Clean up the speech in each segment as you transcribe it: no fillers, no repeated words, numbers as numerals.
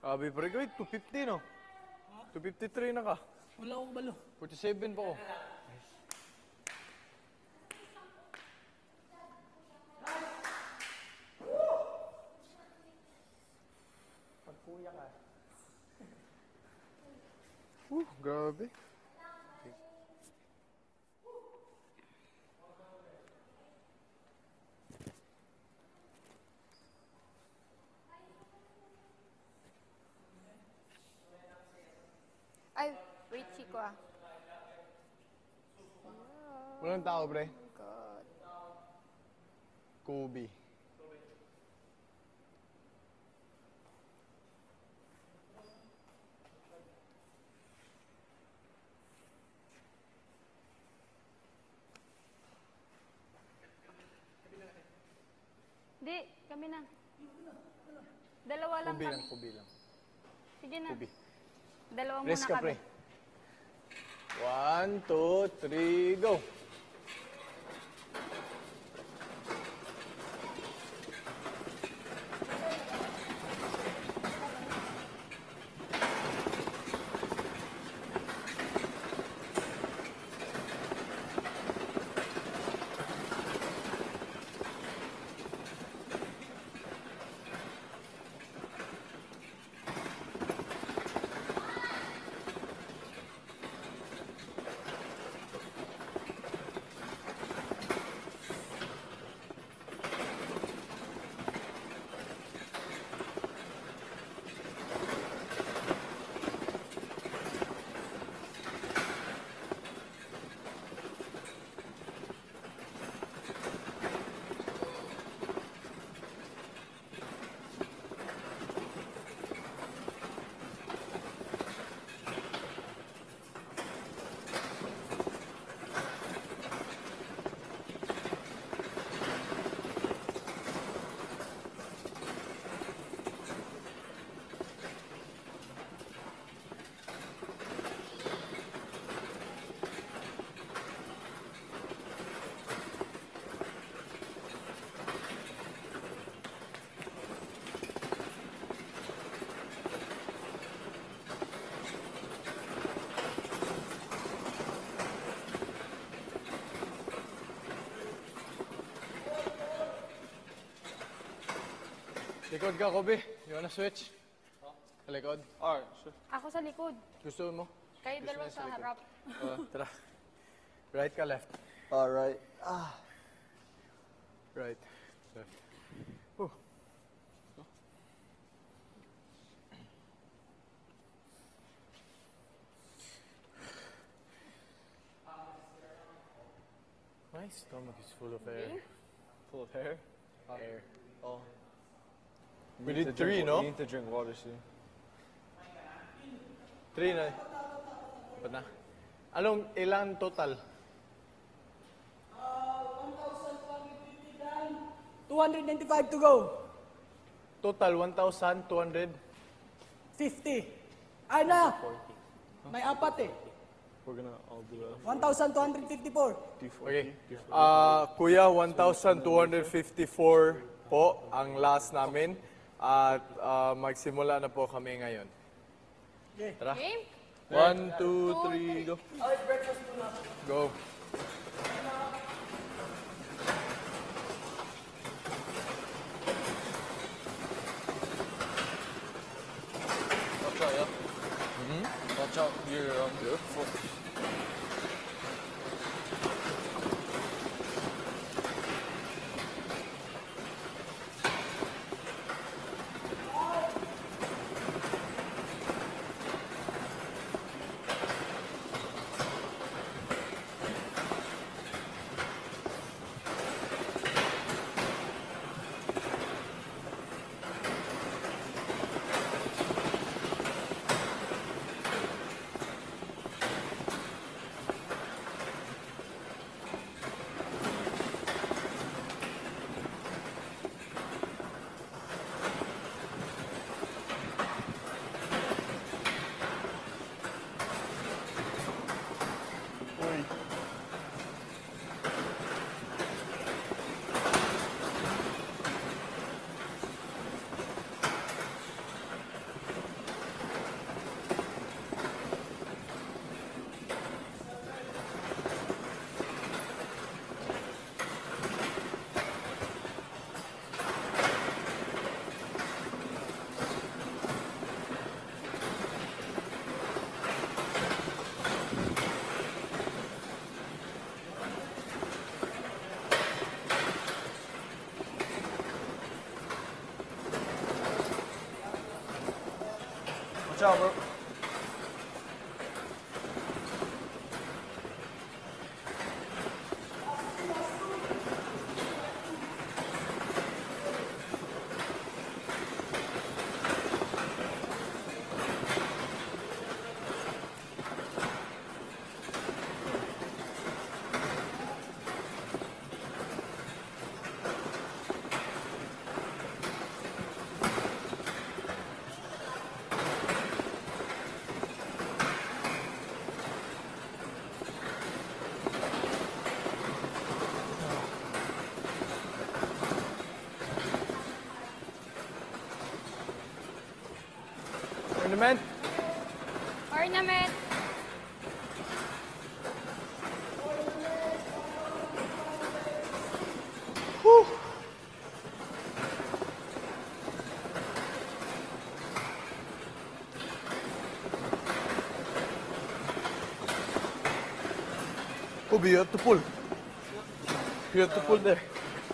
Abi, pre, wait, 250, no? 253 na ka. Wala akong balo. 47 pa ko. Pagkuya ka. Grabe. Ay, wait, Chico ah. Walang tao, pre. God. Kobe. Di, kami na. Dalawa lang Kobe kami. lang, Kobe lang. Sige na. Kobe. Dalawa Press muna ka, kami. pre. 1, 2, 3, go! Likod ka, Kobe. You wanna switch? Sa likod? Alright, sure. Ako sa likod. Gusto mo? Kayo dalawa sa harap. Tara. Right ka, left? Alright. Right. Left. Oh. My stomach is full of air. Full of hair? Air. Oh. We did 3, no? You need to drink water soon. 3 na. Ba't na? Anong ilan total? 295 to go. Total 1,200. 50. Ay na! May apat eh. We're gonna all do a 1,254. Okay. Kuya, 1,254 po ang last namin. At magsimula na po kami ngayon. Okay. Tara. Game? 1, 2, 3, go. Go. Watch out, yeah? Watch out, your foot. Watch out, bro. Ornament. Ornament. Kobe, you have to pull. You have to pull there.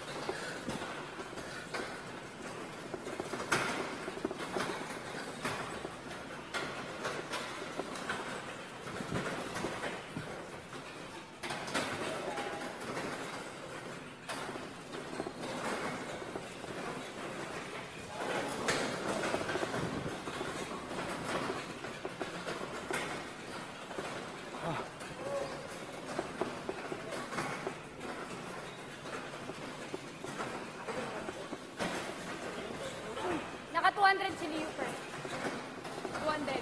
Naka 200 si Liu first. 200.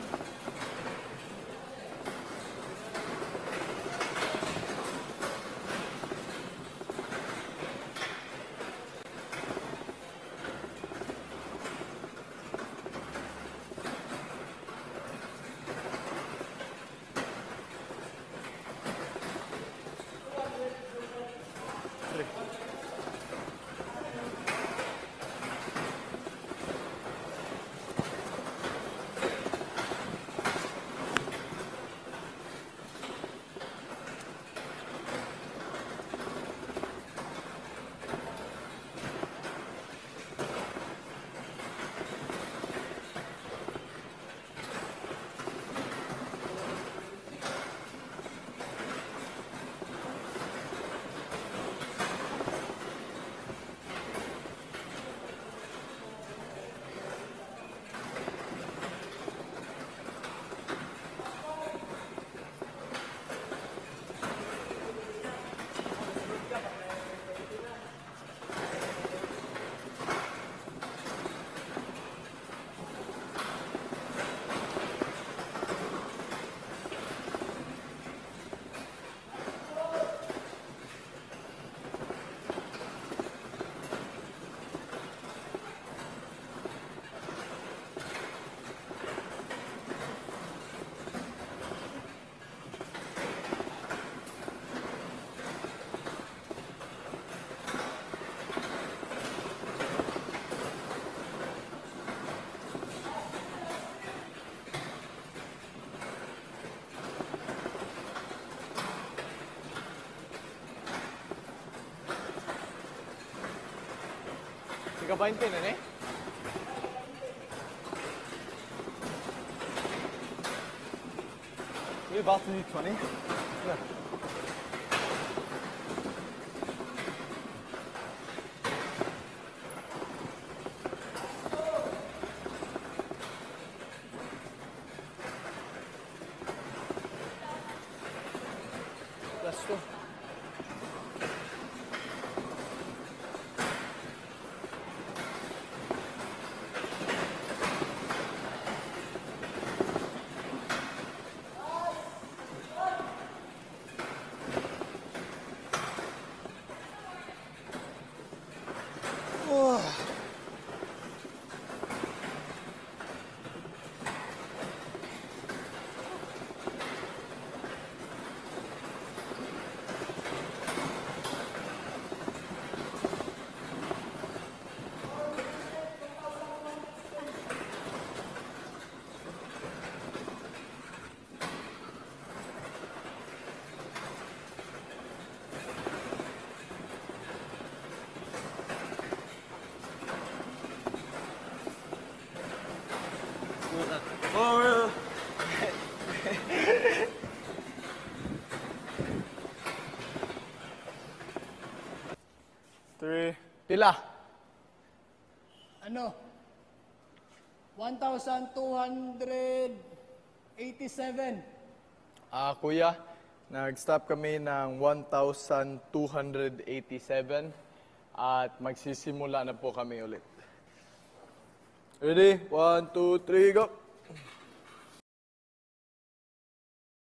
Ika 20 na eh. We're about to do 20. Let's go. 3. Pila? Ano? 1,287. Kuya, nag-stop kami ng 1,287 at magsisimula na po kami ulit. Ready? 1, 2, 3, go!